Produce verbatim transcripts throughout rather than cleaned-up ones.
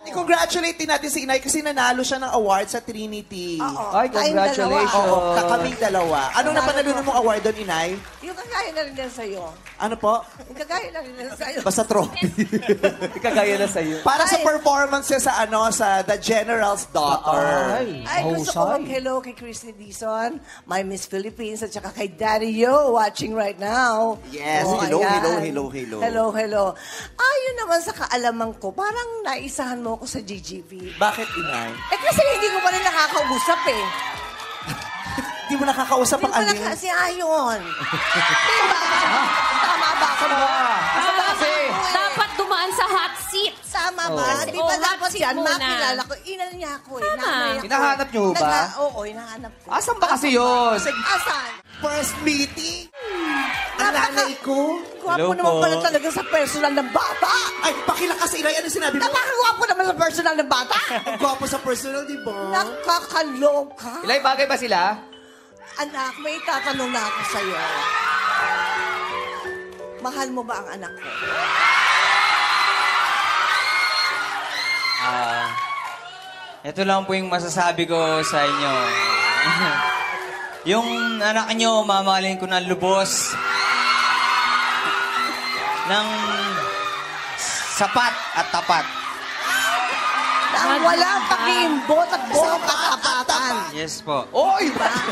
I-congratulate din natin si Inay kasi nanalo siya ng award sa Trinity. Oo. Ay, congratulations. Oo, kakaming dalawa. Anong napanalunan mong award doon, Inay? Yung kagaya na rin yan sa'yo. Ano po? Yung kagaya na rin yan sa'yo. Basta trophy. Kagaya na sa'yo. Para sa performance niya sa ano, sa The General's Daughter. Ay, Ay, gusto ko mag-hello kay Christy Dizon, my Miss Philippines, at saka kay Daddy Yo watching right now. Yes, Oh, hello, ayan. hello, hello, hello. Hello, hello. Ayun naman sa kaalaman ko, parang naisahan mo ako sa G G V. Bakit, Inay? Eh kasi hindi ko pa rin nakakausap eh. Hindi mo nakakausap ang Hindi ko alin? naka- si Ion. Diba? Tama ba ako mo? Basta kasi. Dapat dumaan sa hot seat. Tama ba? Oh. Di ba Oh, dapat hot seat yan? muna. Makilala ko. Inan niya ako eh. Tama. Nanay ako. Hinahanap niyo ba? Nagha- Oo, hinahanap ko. Asan ba kasi yun? Asan? First meeting? Ang Napaka- nanay ko? Gwapo Hello naman po. pala talaga sa personal ng bata. Ay, pakilakas, Inay. Ano sinabi mo? Napakagwapo naman sa personal ng bata. Ang gwapo sa personal, di ba? Nakakaloka. Ilay, bagay ba sila? Anak, may tatanong na ako sa'yo. Mahal mo ba ang anak ko? Ah, ito lang po yung masasabi ko sa inyo. Yung anak nyo, mamahalin ko ng lubos. Ng sapat at tapat. Ang walang pakiimbot at buong katapatan. Yes po. Oy!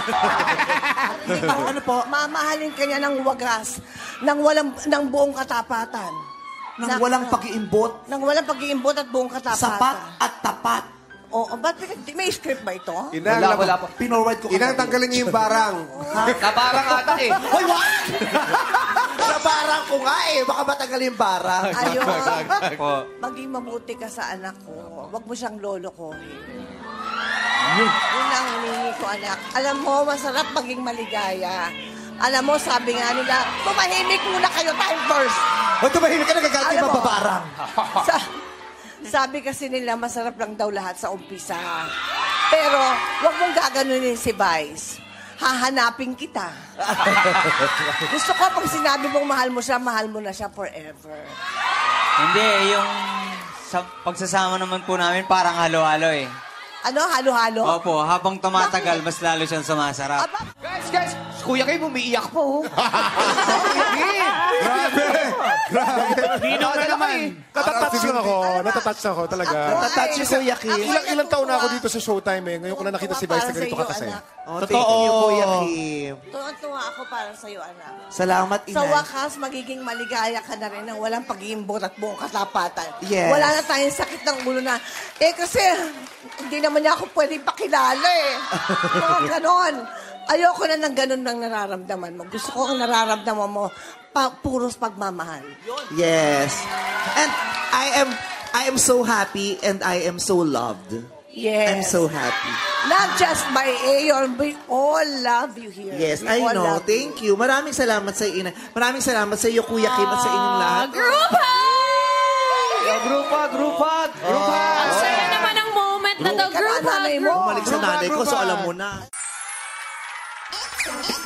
Ano, ano po? Mamahalin ka niya ng wagas, ng, walang, ng buong katapatan. Nang walang pag-iimbot, Nang walang pag-iimbot at buong katapatan. sapat at tapat. Oo, ba't pinag- may script ba ito? Inang, Wala, wala po. Pinorward ko. Inang, tanggalin niyo yung barang. Naparang ata eh. Hoy, what? Nabarang ko nga eh. Baka matagal yung barang. Ayun. Po. Maging mabuti ka sa anak ko. Huwag mo siyang lolokohin. Yun ang hiningi ko, anak. Alam mo, masarap maging maligaya. Alam mo, sabi nga nila, tumahimik muna kayo, time first. O, tumahimik ka, nagaganti Alam mo, mababarang. Sa, sabi kasi nila, masarap lang daw lahat sa umpisa. Pero, huwag mong gaganunin si Vice. Hahanapin kita. Gusto ko, pag sinabi mong mahal mo siya, mahal mo na siya forever. Hindi, yung sa pagsasama naman po namin parang halo-halo eh. Ano? Halo-halo? Opo, habang tumatagal, mas lalo siyang sumasarap. Aba, Guys, guys, Kuya Kim, umiiyak po. Grabe! Grabe! Ninong na naman. Natatouch lang ako. Natatouch ako talaga. Natatouch si Kuya Kim. Ilang, ilang taon na ako dito sa Showtime eh. Ngayon ko na nakita si Vice na ganito ka kasi. Oh, thank you, Kuya Kim. tuwa ako para sa'yo, anak. Salamat, Inay. Sa wakas, magiging maligaya ka na rin ng walang pag-iimbot at buong katapatan. Yes. Wala na tayong sakit ng ulo na, eh kasi, hindi naman niya ako pwedeng pakilala eh. Mga ganon. Ayoko na ng ganon ng nararamdaman mo. Gusto ko ang nararamdaman mo, pa, puros pagmamahal. Yes. And I am I am so happy and I am so loved. Yes. I'm so happy. Not just by Ayon, we all love you here. Yes, We I all know. love Thank you. Maraming salamat sa iyo, Inay. Maraming salamat sa iyo, Kuya Kim, at sa inyong lahat. Group hug! Group hug, group hug, group hug. Ang saya naman ang moment na daw Ka group ba, hug. nanay mo? Bumalik sa nanay ko, so alam mo na.